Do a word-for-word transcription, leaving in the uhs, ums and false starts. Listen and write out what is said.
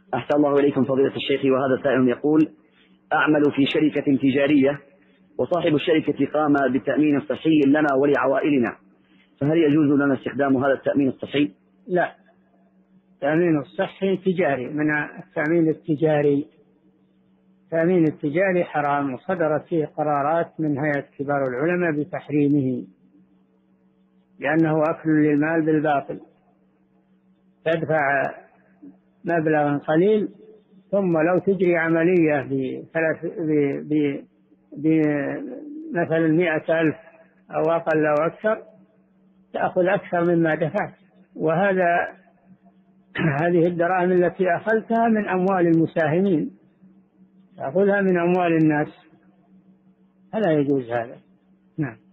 أحسن الله إليكم فضيلة الشيخ. وهذا سائل يقول: أعمل في شركة تجارية وصاحب الشركة قام بتأمين صحي لنا ولعوائلنا، فهل يجوز لنا استخدام هذا التأمين الصحي؟ لا، التأمين الصحي تجاري، من التأمين التجاري. التأمين التجاري حرام، وصدرت فيه قرارات من هيئة كبار العلماء بتحريمه، لأنه أكل للمال بالباطل. تدفع مبلغ قليل، ثم لو تجري عملية بمثل مئة ألف أو أقل أو أكثر، تأخذ أكثر مما دفعت. وهذا هذه الدراهم التي أخذتها من أموال المساهمين، تأخذها من أموال الناس، فلا يجوز هذا. نعم.